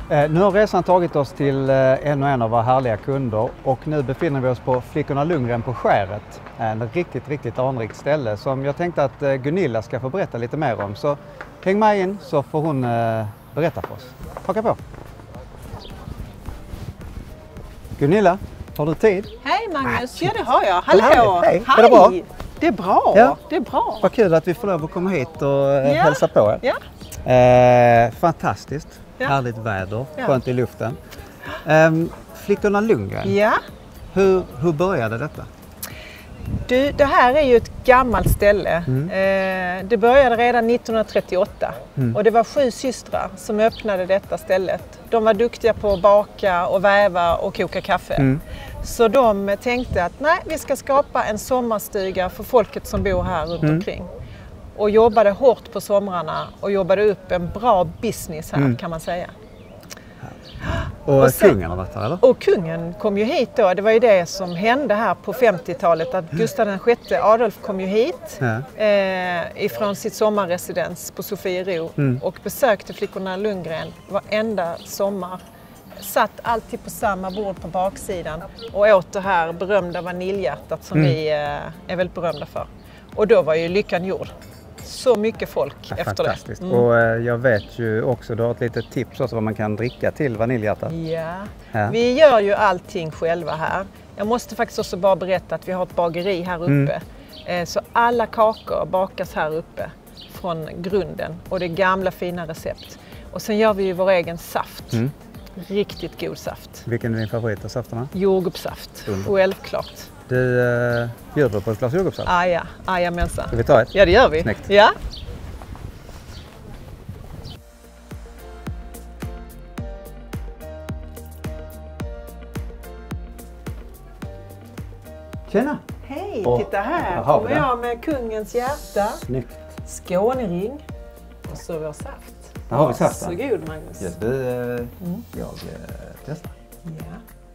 Nu har resan tagit oss till en av våra härliga kunder och nu befinner vi oss på Flickorna Lundgren på Skäret. En riktigt anrikt ställe som jag tänkte att Gunilla ska få berätta lite mer om. Så häng med in så får hon berätta för oss. Haka på! Gunilla, har du tid? Hej Magnus, ja det har jag. Hallå! Hej! Är det bra? Det är bra, Ja. det är bra. Vad kul att vi får lov att komma hit och hälsa på er. Ja. Fantastiskt, härligt väder, Ja. skönt i luften. Flickorna Lundgren, Ja. hur började detta? Du, det här är ju ett gammalt ställe. Det började redan 1938 och det var 7 systrar som öppnade detta stället. De var duktiga på att baka och väva och koka kaffe. Så de tänkte att nej, vi ska skapa en sommarstuga för folket som bor här runt omkring. Och jobbade hårt på somrarna och jobbade upp en bra business här kan man säga. Och sen, kungen har varit här eller? Och kungen kom ju hit då. Det var ju det som hände här på 50-talet. Att Gustav VI Adolf kom ju hit ifrån sitt sommarresidens på Sofiero och besökte Flickorna Lundgren varenda sommar. Satt alltid på samma bord på baksidan och åt det här berömda vaniljhjärtat som vi är väldigt berömda för. Och då var ju lyckan gjord. Så mycket folk efter fantastiskt. det. Och jag vet ju också, du har ett litet tips också vad man kan dricka till vaniljhjärtat. Ja, vi gör ju allting själva här. Jag måste faktiskt också bara berätta att vi har ett bageri här uppe. Så alla kakor bakas här uppe från grunden och det är gamla fina recept. Och sen gör vi ju vår egen saft. Riktigt god saft. Vilken är din favorit av safterna? Jordgubbssaft, självklart. Du bjuder på ett glas jordgubbssaft? Jajamensan. Ska vi ta ett? Ja, det gör vi. Snyggt. Ja. Tjena! Hej, Och titta här. där har vi Kommer den. jag med kungens hjärta, Snyggt! Skånering och så vår saft. Där har vi saften. Så god Magnus. Ja, jag testar. Ja.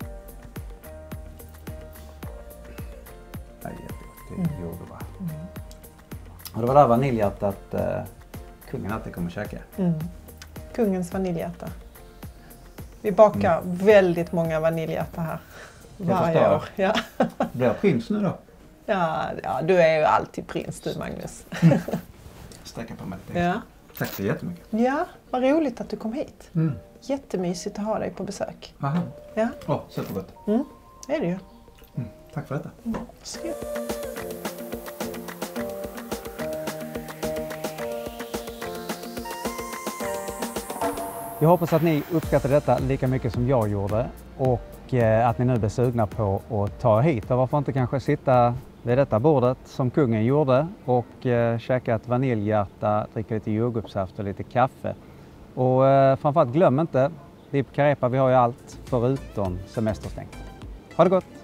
Ja, jättegott. Det är jordgubbar. Och det var där vaniljhjärtat kungen alltid kommer käka. Kungens vaniljhjärta. Vi bakar väldigt många vaniljhjärta här varje år. Ja. Blir jag prins nu då? Ja, du är ju alltid prins du Magnus. Sträcka på mig lite. Ja. Tack så jättemycket. Ja, vad roligt att du kom hit. Jättemysigt att ha dig på besök. Aha. Ja. Supergott. Det är det ju. Tack för detta. Varsågod. Jag hoppas att ni uppskattade detta lika mycket som jag gjorde och att ni nu blir sugna på att ta hit. Och varför inte kanske sitta vid detta bordet som kungen gjorde och käka ett vaniljhjärta, dricka lite jordgubbssaft och lite kaffe. Och framförallt glöm inte, vi på Carepa vi har ju allt förutom semesterstängt. Ha det gott!